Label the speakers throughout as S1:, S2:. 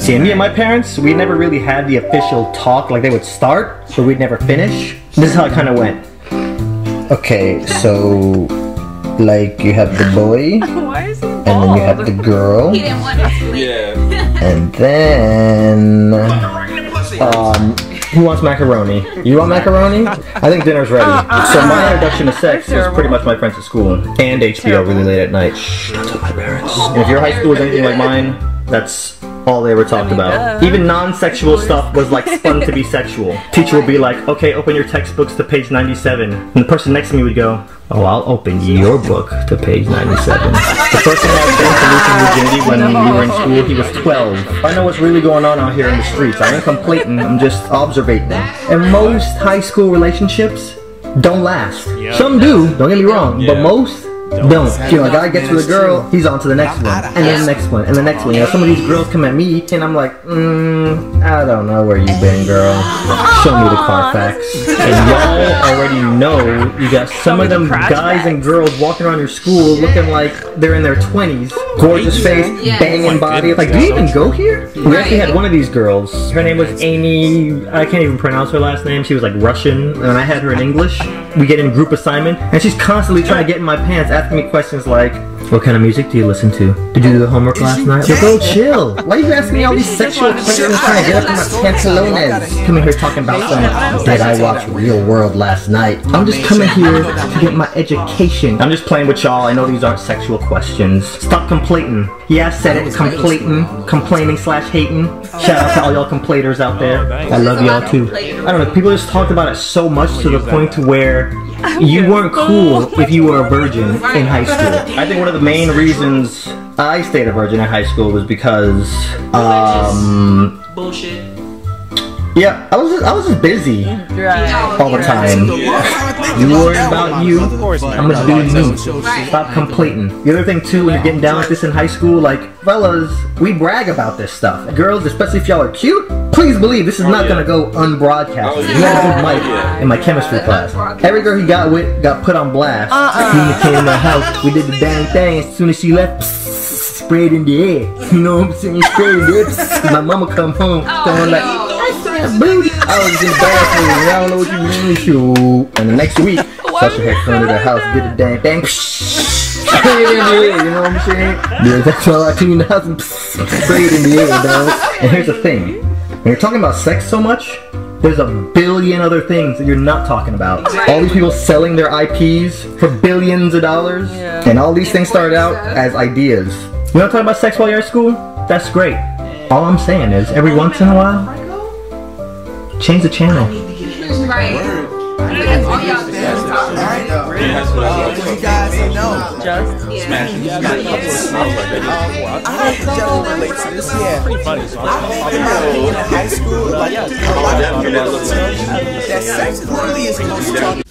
S1: See, me and my parents, we never really had the official talk. Like, they would start, but we'd never finish. This is how it kind of went. Okay, so, like, you have the boy,
S2: Why is he bald?
S1: and then you have the girl,
S3: He didn't want to sleep.
S4: Yeah.
S1: and then, who wants macaroni? You want macaroni? I think dinner's ready. So my introduction to sex is pretty much my friends at school, and HBO really late at night. Shh, don't tell my parents. And if your high school was anything like mine, that's all they ever talked about. Even non-sexual stuff was like spun to be sexual. Teacher would be like, okay, open your textbooks to page 97. And the person next to me would go, oh, I'll open your book to page 97. The first time I experienced losing virginity when we were in school, he was 12. I know what's really going on out here in the streets. I ain't complainting, I'm just observating. And most high school relationships don't last. Some do, don't get me wrong, but most don't. You know, a guy gets with a girl, he's on to the next one, and then the next one, and the next one. You know, some of these girls come at me, and I'm like, I don't know where you've been, girl. Show me the Carfax. And y'all already know you got some of them guys and girls walking around your school looking like they're in their 20s. Gorgeous face, banging body. Like, do you even go here? We actually had one of these girls. Her name was Amy. I can't even pronounce her last name. She was like Russian, and I had her in English. We get in group assignment, and she's constantly trying to get in my pants, asking me questions like, what kind of music do you listen to? Did you do the homework last night? Like, oh, chill. Why are you asking me all these sexual questions trying to get up in my pantalones? Coming here talking about some, did I watch Real World last night? I'm just coming here to get my education. I'm just playing with y'all. I know these aren't sexual questions. Stop complaining. Yeah, I said it. Complaining slash hating. Shout out to all y'all complainers out there. I love y'all too. I don't know. People just talked about it so much to the point to where you weren't cool if you were a virgin in high school. I think one of the main reasons I stayed a virgin in high school was because,
S4: Bullshit.
S1: yeah, I was just busy all the time. You worried about you, I'm gonna do me. Stop complaining. The other thing too, when you're getting down like this in high school, like, fellas, we brag about this stuff. Girls, especially if y'all are cute, please believe this is not gonna go unbroadcasted. We had a good mic in my chemistry class. Every girl he got with got put on blast. When came in my house, we did the dang thing. As soon as she left, sprayed in the air. You know what I'm saying? Sprayed in the air. My mama come home, going like, booty. I was in the bathroom, I don't know what you mean, shoot. And the next week, Sasha had come to the house, did the dang thing, sprayed in the air, you know what I'm saying? Yeah, that's all I cleaned the house and sprayed in the air, dog. And here's the thing, when you're talking about sex so much, there's a billion other things that you're not talking about. All these people selling their IPs for billions of dollars, and all these things started out as ideas. You want to talk about sex while you're at school? That's great. All I'm saying is, every once in a while, change the channel.
S3: Right. That's all y'all do.
S5: You guys know.
S2: Just
S5: I don't relate to this. Yeah. Pretty funny. In high school, like a lot of people that sex really is supposed to talk.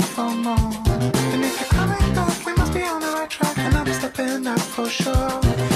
S5: And if you're coming back, we must be on the right track. And I'm stepping up for sure.